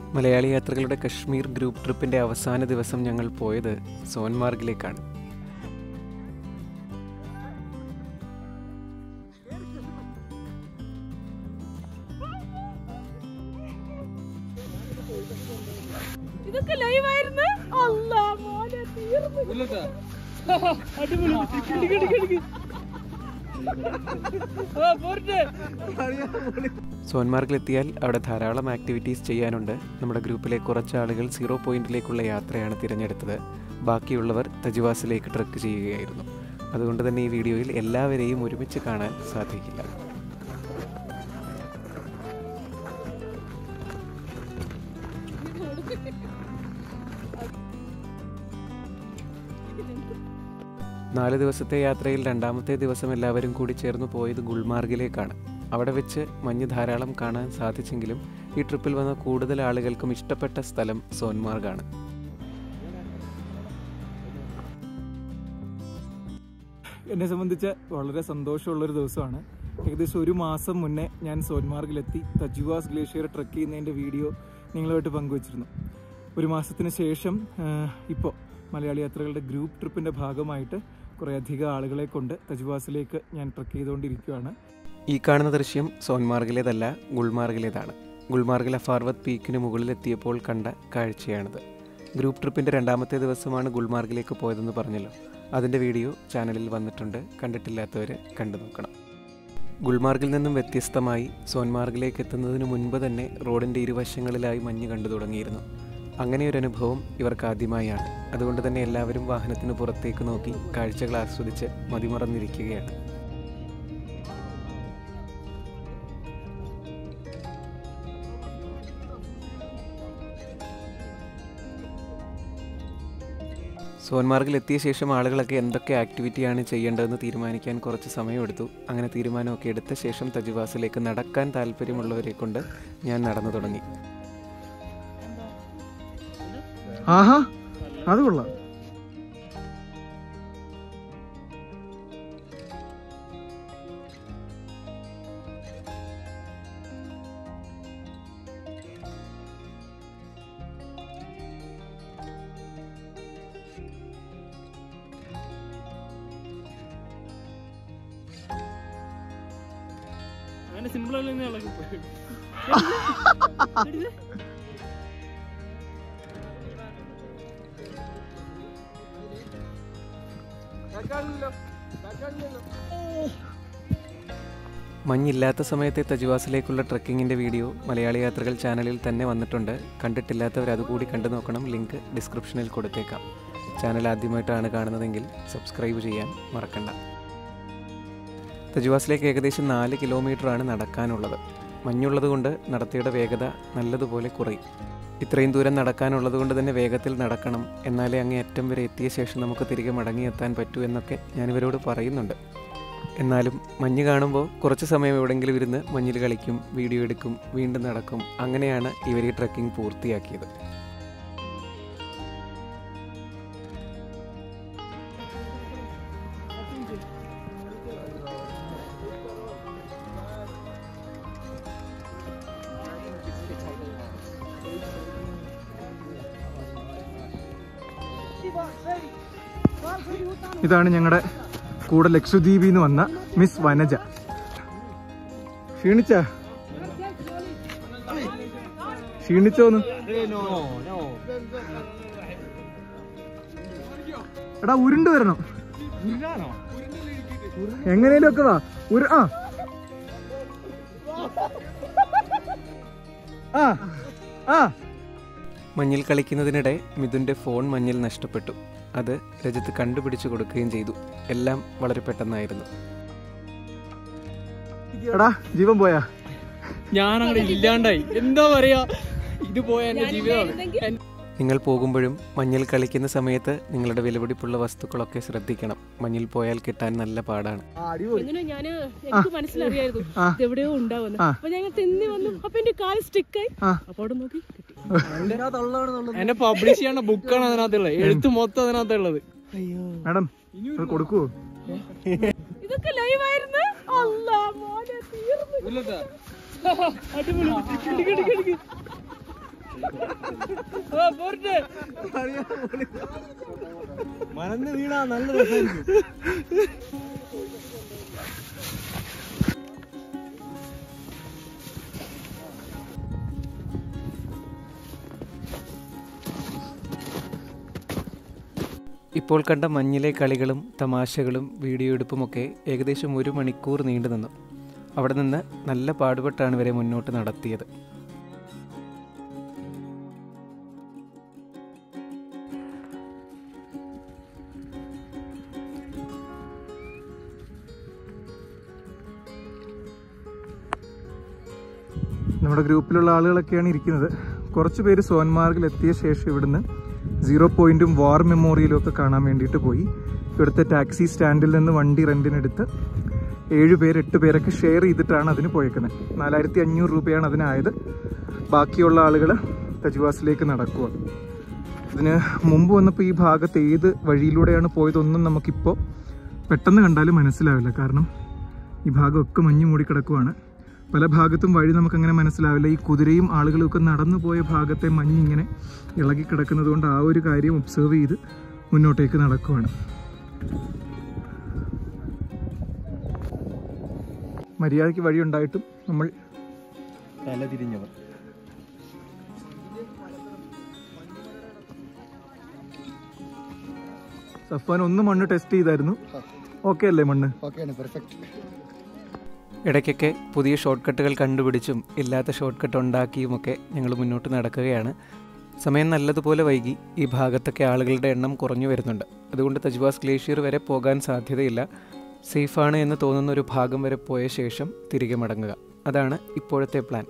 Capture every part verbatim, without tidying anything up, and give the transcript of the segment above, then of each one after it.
മലയാളി യാത്രകളുടെ കശ്മീർ ഗ്രൂപ്പ് ട്രിപ്പിൻ്റെ അവസാന ദിവസം ഞങ്ങൾ പോയത് സോൻമാർഗിലേക്കാണ്. ഇതൊക്കെ ലൈവായിരുന്നു. അല്ലാഹ് മോനെ തീർന്നു. അടിപൊളി. സോൻമാർഗിലെത്തിയാൽ അവിടെ ധാരാളം ആക്ടിവിറ്റീസ് ചെയ്യാനുണ്ട്. നമ്മുടെ ഗ്രൂപ്പിലെ കുറച്ച് ആളുകൾ സീറോ പോയിന്റിലേക്കുള്ള യാത്രയാണ് തിരഞ്ഞെടുത്തത്. ബാക്കിയുള്ളവർ തജിവാസിലേക്ക് ട്രെക്ക് ചെയ്യുകയായിരുന്നു. അതുകൊണ്ട് തന്നെ ഈ വീഡിയോയിൽ എല്ലാവരെയും ഒരുമിച്ച് കാണാൻ സാധിക്കില്ല. നാല് ദിവസത്തെ യാത്രയിൽ രണ്ടാമത്തെ ദിവസം എല്ലാവരും കൂടി ചേർന്ന് പോയത് ഗുൽമാർഗിലേക്കാണ്. അവിടെ വെച്ച് മഞ്ഞ് ധാരാളം കാണാൻ സാധിച്ചെങ്കിലും ഈ ട്രിപ്പിൽ വന്ന കൂടുതൽ ആളുകൾക്കും ഇഷ്ടപ്പെട്ട സ്ഥലം സോൻമാർഗാണ്. എന്നെ സംബന്ധിച്ച് വളരെ സന്തോഷമുള്ളൊരു ദിവസമാണ്. ഏകദേശം ഒരു മാസം മുന്നേ ഞാൻ സോൻമാർഗിലെത്തി തജിവാസ് ഗ്ലേഷ്യർ ട്രെക്ക് ചെയ്യുന്നതിൻ്റെ വീഡിയോ നിങ്ങളുമായിട്ട് പങ്കുവച്ചിരുന്നു. ഒരു മാസത്തിന് ശേഷം ഇപ്പോൾ മലയാളി യാത്രകളുടെ ഗ്രൂപ്പ് ട്രിപ്പിൻ്റെ ഭാഗമായിട്ട് കുറേ അധികം ആളുകളെ കൊണ്ട് തജിവാസിലേക്ക് ഞാൻ ട്രെക്ക് ചെയ്തുകൊണ്ടിരിക്കുകയാണ്. ഈ കാണുന്ന ദൃശ്യം സോൻമാർഗിലേതല്ല, ഗുൽമാർഗിലേതാണ്. ഗുൽമാർഗിൽ അഫാർവത്ത് പീക്കിന് മുകളിലെത്തിയപ്പോൾ കണ്ട കാഴ്ചയാണിത്. ഗ്രൂപ്പ് ട്രിപ്പിൻ്റെ രണ്ടാമത്തെ ദിവസമാണ് ഗുൽമാർഗിലേക്ക് പോയതെന്ന് പറഞ്ഞല്ലോ. അതിൻ്റെ വീഡിയോ ചാനലിൽ വന്നിട്ടുണ്ട്. കണ്ടിട്ടില്ലാത്തവർ കണ്ടു നോക്കണം. ഗുൽമാർഗിൽ നിന്നും വ്യത്യസ്തമായി സോൻമാർഗിലേക്ക് എത്തുന്നതിന് മുൻപ് തന്നെ റോഡിൻ്റെ ഇരുവശങ്ങളിലായി മഞ്ഞ് കണ്ടു തുടങ്ങിയിരുന്നു. അങ്ങനെയൊരനുഭവം ഇവർക്ക് ആദ്യമായാണ്. അതുകൊണ്ട് തന്നെ എല്ലാവരും വാഹനത്തിന് പുറത്തേക്ക് നോക്കി കാഴ്ചകൾ ആസ്വദിച്ച് മതിമറന്നിരിക്കുകയാണ്. സോൻമാർഗിൽ എത്തിയ ശേഷം ആളുകളൊക്കെ എന്തൊക്കെ ആക്ടിവിറ്റിയാണ് ചെയ്യേണ്ടതെന്ന് തീരുമാനിക്കാൻ കുറച്ച് സമയമെടുത്തു. അങ്ങനെ തീരുമാനമൊക്കെ എടുത്ത ശേഷം തജിവാസിലേക്ക് നടക്കാൻ താല്പര്യമുള്ളവരെ കൊണ്ട് ഞാൻ നടന്നു തുടങ്ങി. ആഹാ, അത് കൊള്ളാം. അങ്ങനെ സിമ്പിൾ അല്ലേ? മഞ്ഞില്ലാത്ത സമയത്തെ തജിവാസിലേക്കുള്ള ട്രെക്കിങ്ങിൻ്റെ വീഡിയോ മലയാളി യാത്രകൾ ചാനലിൽ തന്നെ വന്നിട്ടുണ്ട്. കണ്ടിട്ടില്ലാത്തവർ അതുകൂടി കണ്ടു നോക്കണം. ലിങ്ക് ഡിസ്ക്രിപ്ഷനിൽ കൊടുത്തേക്കാം. ചാനൽ ആദ്യമായിട്ടാണ് കാണുന്നതെങ്കിൽ സബ്സ്ക്രൈബ് ചെയ്യാൻ മറക്കണ്ട. തജിവാസിലേക്ക് ഏകദേശം നാല് കിലോമീറ്ററാണ് നടക്കാനുള്ളത്. മഞ്ഞുള്ളത് കൊണ്ട് നടത്തിയുടെ വേഗത നല്ലതുപോലെ കുറയും. ഇത്രയും ദൂരം നടക്കാനുള്ളത് കൊണ്ട് തന്നെ വേഗത്തിൽ നടക്കണം, എന്നാലേ അങ്ങേ അറ്റം വരെ എത്തിയ ശേഷം നമുക്ക് തിരികെ മടങ്ങിയെത്താൻ പറ്റൂ എന്നൊക്കെ ഞാനിവരോട് പറയുന്നുണ്ട്. എന്നാലും മഞ്ഞ് കാണുമ്പോൾ കുറച്ച് സമയം എവിടെയെങ്കിലും ഇരുന്ന് മഞ്ഞിൽ കളിക്കും, വീഡിയോ എടുക്കും, വീണ്ടും നടക്കും. അങ്ങനെയാണ് ഇവർ ഈ ട്രെക്കിംഗ് പൂർത്തിയാക്കിയത്. ഇതാണ് ഞങ്ങളുടെ കൂടെ ലക്ഷദ്വീപിൽ നിന്ന് വന്ന മിസ് വനജ. ക്ഷീണിച്ച ക്ഷീണിച്ചോന്ന് എടാ, ഉരുണ്ട് വരണം. എങ്ങനെയും ഒക്കെ വാ. ആ ആ മഞ്ഞിൽ കളിക്കുന്നതിനിടെ മിഥുൻ്റെ ഫോൺ മഞ്ഞിൽ നഷ്ടപ്പെട്ടു. അത് രജിത്ത് കണ്ടുപിടിച്ചു കൊടുക്കുകയും ചെയ്തു. എല്ലാം വളരെ പെട്ടെന്നായിരുന്നു. എടാ, ജീവൻ പോയാ? ഞാനങ്ങനെ ഇല്ലാണ്ടായി. എന്താ പറയാ, ഇത് പോയ എന്റെ ജീവിതമാണ്. നിങ്ങൾ പോകുമ്പോഴും മഞ്ഞിൽ കളിക്കുന്ന സമയത്ത് നിങ്ങളുടെ വിലപിടിപ്പുള്ള വസ്തുക്കളൊക്കെ ശ്രദ്ധിക്കണം. മഞ്ഞിൽ പോയാൽ കിട്ടാൻ നല്ല പാടാണ്. ഞാന് എനിക്ക് മനസ്സിലറിയായിരുന്നു എവിടെയോ ഉണ്ടാവുന്നു. അപ്പൊ ഞങ്ങൾ തിന്നി വന്നു. അപ്പൊ എന്റെ കാല് സ്റ്റിക്കായി. അപ്പൊ അവിടെ നോക്കി എന്നെ പബ്ലിഷ് ചെയ്യേണ്ട ബുക്കാണ് അതിനകത്തുള്ളത്. എഴുത്ത് മൊത്തം അതിനകത്തുള്ളത്. മാഡം കൊടുക്കുവോ? ഇതൊക്കെ ലൈവായിരുന്നു. അടിപൊളി. മണന്ന് വീണാ നല്ല രസമായിരിക്കും. ഇപ്പോൾ കണ്ട മഞ്ഞിലെ കളികളും തമാശകളും വീഡിയോ എടുപ്പുമൊക്കെ ഏകദേശം ഒരു മണിക്കൂർ നീണ്ടു നിന്നു. അവിടെ നിന്ന് നല്ല പാടുപെട്ടാണ് ഇവരെ മുന്നോട്ട് നടത്തിയത്. നമ്മുടെ ഗ്രൂപ്പിലുള്ള ആളുകളൊക്കെയാണ് ഇരിക്കുന്നത്. കുറച്ച് പേര് സോൻമാർഗിൽ എത്തിയ ശേഷം ഇവിടുന്ന് സീറോ പോയിന്റും വാർ മെമ്മോറിയലും ഒക്കെ കാണാൻ വേണ്ടിയിട്ട് പോയി. ഇവിടുത്തെ ടാക്സി സ്റ്റാൻഡിൽ നിന്ന് വണ്ടി റെൻറ്റിനെടുത്ത് ഏഴ് പേര് എട്ട് പേരൊക്കെ ഷെയർ ചെയ്തിട്ടാണ് അതിന് പോയേക്കുന്നത്. നാലായിരത്തി അഞ്ഞൂറ് രൂപയാണ് അതിനായത്. ബാക്കിയുള്ള ആളുകൾ തജ്വാസിലേക്ക് നടക്കുക. ഇതിന് മുമ്പ് വന്നപ്പോൾ ഈ ഭാഗത്ത് ഏത് വഴിയിലൂടെയാണ് പോയതൊന്നും നമുക്കിപ്പോൾ പെട്ടെന്ന് കണ്ടാലും മനസ്സിലാവില്ല. കാരണം ഈ ഭാഗമൊക്കെ മഞ്ഞ് മൂടിക്കിടക്കുവാണ്. പല ഭാഗത്തും വഴി നമുക്കങ്ങനെ മനസ്സിലാവില്ല. ഈ കുതിരയും ആളുകളും ഒക്കെ നടന്നു പോയ ഭാഗത്തെ മഞ്ഞ് ഇങ്ങനെ ഇളകി കിടക്കുന്നത് കൊണ്ട് ആ ഒരു കാര്യം ഒബ്സർവ് ചെയ്ത് മുന്നോട്ടേക്ക് നടക്കുവാണ്. മര്യാദയ്ക്ക് വഴി ഉണ്ടായിട്ടും നമ്മൾ തല തിരിഞ്ഞവർ. സഫാൻ ഒന്ന് മണ്ണ് ടെസ്റ്റ് ചെയ്തായിരുന്നു. ഓക്കെ അല്ലേ മണ്ണ്? ഇടയ്ക്കൊക്കെ പുതിയ ഷോർട്ട് കട്ടുകൾ കണ്ടുപിടിച്ചും ഇല്ലാത്ത ഷോർട്ട് കട്ട് ഉണ്ടാക്കിയുമൊക്കെ ഞങ്ങൾ മുന്നോട്ട് നടക്കുകയാണ്. സമയം നല്ലതുപോലെ വൈകി. ഈ ഭാഗത്തൊക്കെ ആളുകളുടെ എണ്ണം കുറഞ്ഞു വരുന്നുണ്ട്. അതുകൊണ്ട് തജ്വാസ് ഗ്ലേഷ്യർ വരെ പോകാൻ സാധ്യതയില്ല. സേഫാണ് എന്ന് തോന്നുന്ന ഒരു ഭാഗം വരെ പോയ ശേഷം തിരികെ മടങ്ങുക. അതാണ് ഇപ്പോഴത്തെ പ്ലാൻ.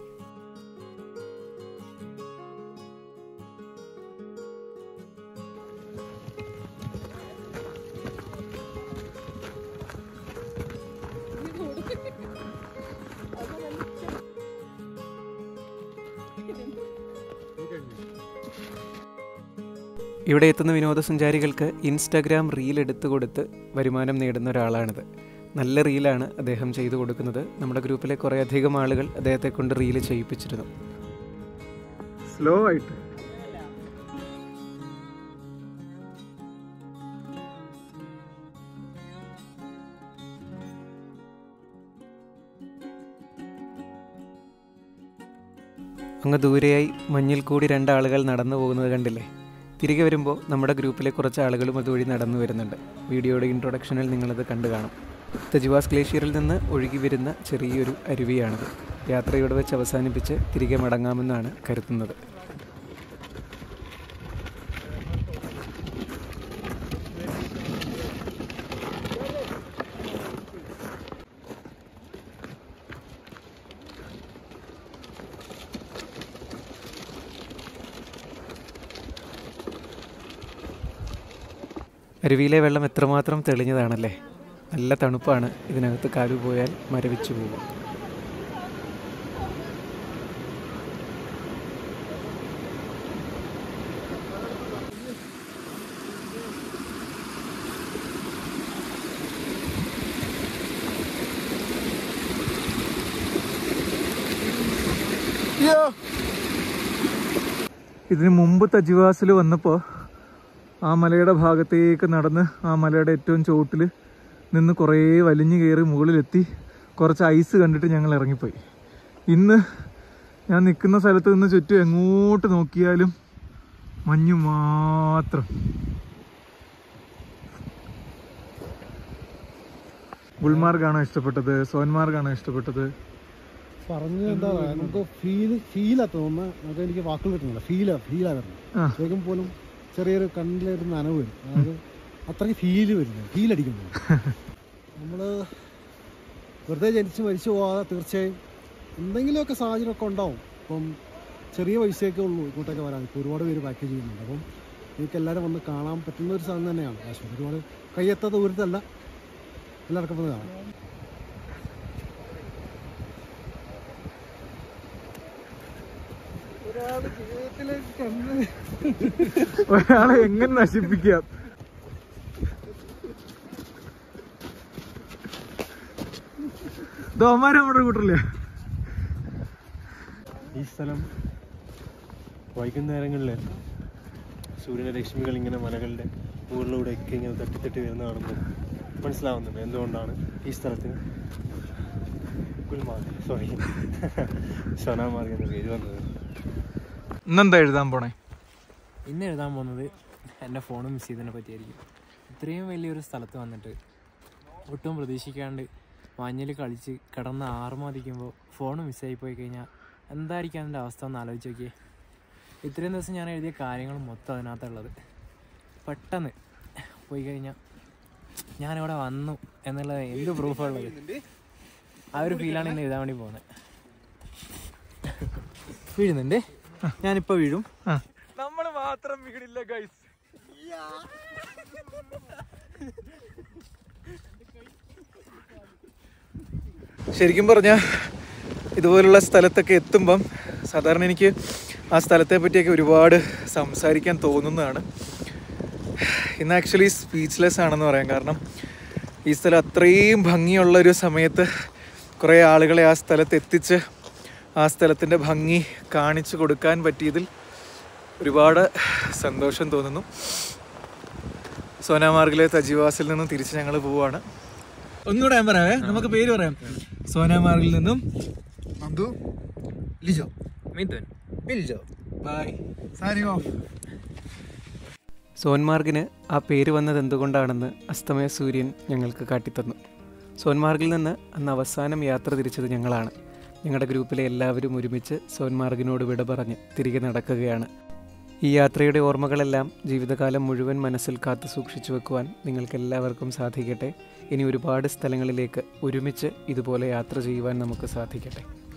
ഇവിടെ എത്തുന്ന വിനോദസഞ്ചാരികൾക്ക് ഇൻസ്റ്റാഗ്രാം റീൽ എടുത്തു കൊടുത്ത് വരുമാനം നേടുന്ന ഒരാളാണിത്. നല്ല റീലാണ് അദ്ദേഹം ചെയ്തു കൊടുക്കുന്നത്. നമ്മുടെ ഗ്രൂപ്പിലെ കുറേ അധികം ആളുകൾ അദ്ദേഹത്തെ കൊണ്ട് റീല് ചെയ്യിപ്പിച്ചിരുന്നു. സ്ലോ ആയിട്ട് അങ്ങ് ദൂരെയായി മഞ്ഞിൽ കൂടി രണ്ടാളുകൾ നടന്നു പോകുന്നത് കണ്ടില്ലേ? തിരികെ വരുമ്പോൾ നമ്മുടെ ഗ്രൂപ്പിലെ കുറച്ച് ആളുകളും അതുവഴി നടന്നു വരുന്നുണ്ട്. വീഡിയോയുടെ ഇൻട്രൊഡക്ഷനിൽ നിങ്ങളത് കണ്ടു കാണും. തജ്വാസ് ഗ്ലേഷ്യറിൽ നിന്ന് ഒഴുകി വരുന്ന ചെറിയൊരു അരുവിയാണിത്. യാത്രയോടെ വെച്ച് അവസാനിപ്പിച്ച് തിരികെ മടങ്ങാമെന്നാണ് കരുതുന്നത്. അരുവിയിലെ വെള്ളം എത്രമാത്രം തെളിഞ്ഞതാണല്ലേ. നല്ല തണുപ്പാണ്. ഇതിനകത്ത് കാലു പോയാൽ മരവിച്ചു പോകും. ഇതിന് മുമ്പ് തജ്വാസിൽ വന്നപ്പോൾ ആ മലയുടെ ഭാഗത്തേക്ക് നടന്ന് ആ മലയുടെ ഏറ്റവും ചോട്ടിൽ നിന്ന് കുറേ വലിഞ്ഞു കയറി മുകളിലെത്തി കുറച്ച് ഐസ് കണ്ടിട്ട് ഞങ്ങൾ ഇറങ്ങിപ്പോയി. ഇന്ന് ഞാൻ നിൽക്കുന്ന സ്ഥലത്ത് നിന്ന് ചുറ്റും എങ്ങോട്ട് നോക്കിയാലും മഞ്ഞ് മാത്രം. ഗുൽമാർഗാണോ ഇഷ്ടപ്പെട്ടത്? സോൻമാർഗാണോ ഇഷ്ടപ്പെട്ടത്? പറഞ്ഞത് എന്താ പറയാ, നമുക്ക് ഫീൽ ഫീലാ തോന്നുന്നത്. നമുക്ക് എനിക്ക് വാക്കുകൾ കിട്ടുന്നില്ല. ഫീലാ ഫീലാ വരുന്നത്. ശരിക്കും പോലും ചെറിയൊരു കണ്ണിലൊരു നനവ് വരും. അതായത് അത്രയ്ക്ക് ഫീല് വരുന്നത്, ഫീലടിക്കുന്നത്. നമ്മൾ വെറുതെ ജനിച്ച് മരിച്ചു പോകാതെ തീർച്ചയായും എന്തെങ്കിലുമൊക്കെ സാഹചര്യമൊക്കെ ഉണ്ടാവും. ഇപ്പം ചെറിയ പൈസയൊക്കെ ഉള്ളൂ ഇങ്ങോട്ടൊക്കെ വരാൻ. ഇപ്പോൾ ഒരുപാട് പേര് പാക്കേജ് ചെയ്യുന്നുണ്ട്. അപ്പം എനിക്ക് എല്ലാവരും വന്ന് കാണാൻ പറ്റുന്ന ഒരു സാധനം തന്നെയാണ് കാശ്മീർ. ഒരുപാട് കയ്യെത്താത്ത ദൂരത്തല്ല, എല്ലാവർക്കും വന്ന് കാണാം. ഒരാളെ എങ്ങനെ നശിപ്പിക്കാം? ദോമാര് നമ്മുടെ കൂട്ടറില്ലേ? ഈ സ്ഥലം വൈകുന്നേരങ്ങളിൽ സൂര്യൻ്റെ രശ്മികൾ ഇങ്ങനെ മലകളുടെ മുകളിലൂടെയൊക്കെ ഇങ്ങനെ തട്ടിത്തട്ടി വരുന്ന കാണുമ്പോൾ മനസ്സിലാവുന്നുണ്ട് എന്തുകൊണ്ടാണ് ഈ സ്ഥലത്തിന് ഗുൽമാർഗ് സോറി സോനാമാർഗ് എന്ന പേര് വന്നത്. ഇന്നെന്താ എഴുതാൻ പോണേ? ഇന്ന് എഴുതാൻ പോകുന്നത് എൻ്റെ ഫോൺ മിസ് ചെയ്തതിനെ പറ്റിയായിരിക്കും. ഇത്രയും വലിയൊരു സ്ഥലത്ത് വന്നിട്ട് ഒട്ടും പ്രതീക്ഷിക്കാണ്ട് മഞ്ഞിൽ കളിച്ച് കിടന്ന് ആറുമാതിക്കുമ്പോൾ ഫോൺ മിസ്സായി പോയി കഴിഞ്ഞാൽ എന്തായിരിക്കും അതിൻ്റെ അവസ്ഥ എന്ന് ആലോചിച്ച് നോക്കിയേ. ഇത്രയും ദിവസം ഞാൻ എഴുതിയ കാര്യങ്ങൾ മൊത്തം അതിനകത്തുള്ളത് പെട്ടെന്ന് പോയി കഴിഞ്ഞാൽ ഞാനിവിടെ വന്നു എന്നുള്ളത് എന്ത് പ്രൂഫുള്ളത്, ആ ഒരു ഫീലാണ് ഇന്ന് എഴുതാൻ വേണ്ടി പോകുന്നത്. വീഴുന്നുണ്ട്, ഞാനിപ്പോൾ വീഴും. നമ്മൾ മാത്രം വീടില്ല ഗൈസ്. ശരിക്കും പറഞ്ഞാൽ ഇതുപോലുള്ള സ്ഥലത്തൊക്കെ എത്തുമ്പം സാധാരണ എനിക്ക് ആ സ്ഥലത്തെ പറ്റിയൊക്കെ ഒരുപാട് സംസാരിക്കാൻ തോന്നുന്നതാണ്. ഇന്ന് ആക്ച്വലി സ്പീച്ച്ലെസ് ആണെന്ന് പറയാം. കാരണം ഈ സ്ഥലം അത്രയും ഭംഗിയുള്ളൊരു സമയത്ത് കുറേ ആളുകളെ ആ സ്ഥലത്ത് എത്തിച്ച് ആ സ്ഥലത്തിൻ്റെ ഭംഗി കാണിച്ചു കൊടുക്കാൻ പറ്റിയതിൽ ഒരുപാട് സന്തോഷം തോന്നുന്നു. സോനാമാർഗിലെ തജിവാസിൽ നിന്നും തിരിച്ച് ഞങ്ങൾ പോവുകയാണ്. ഒന്നുകൂടെ ഞാൻ പറയാവേ, നമുക്ക് പേര് പറയാം. സോനാമാർഗിൽ നിന്നും Nandu, Lijo, Midhun, Biljo. Bye, signing off. സോൻമാർഗിന് ആ പേര് വന്നത് എന്തുകൊണ്ടാണെന്ന് അസ്തമയ സൂര്യൻ ഞങ്ങൾക്ക് കാട്ടിത്തന്നു. സോൻമാർഗിൽ നിന്ന് അന്ന് അവസാനം യാത്ര തിരിച്ചത് ഞങ്ങളാണ്. ഞങ്ങളുടെ ഗ്രൂപ്പിലെ എല്ലാവരും ഒരുമിച്ച് സോൻമാർഗിനോട് വിട പറഞ്ഞ് തിരികെ നടക്കുകയാണ്. ഈ യാത്രയുടെ ഓർമ്മകളെല്ലാം ജീവിതകാലം മുഴുവൻ മനസ്സിൽ കാത്തു സൂക്ഷിച്ചു വെക്കുവാൻ നിങ്ങൾക്കെല്ലാവർക്കും സാധിക്കട്ടെ. ഇനി ഒരുപാട് സ്ഥലങ്ങളിലേക്ക് ഒരുമിച്ച് ഇതുപോലെ യാത്ര ചെയ്യുവാൻ നമുക്ക് സാധിക്കട്ടെ.